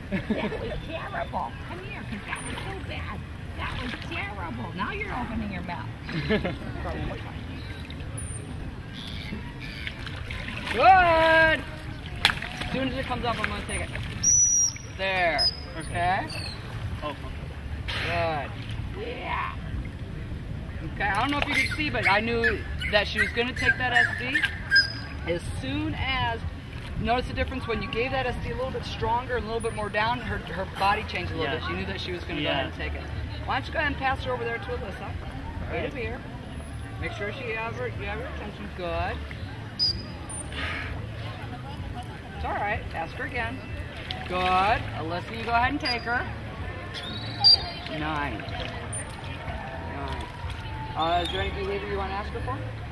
That was terrible. Come here, because that was so bad. That was terrible. Now you're opening your mouth. Good. As soon as it comes up, I'm going to take it. There. Okay? Oh. Good. Yeah. Okay, I don't know if you can see, but I knew that she was going to take that SD. As soon as, notice the difference when you gave that SD a little bit stronger and a little bit more down, her body changed a little bit. She knew that she was going to go ahead and take it. Why don't you go ahead and pass her over there to Alyssa. Right over here. Make sure you have her attention. Good. It's all right. Ask her again. Good. Alyssa, you go ahead and take her. 9. Is there any behavior you want to ask her for?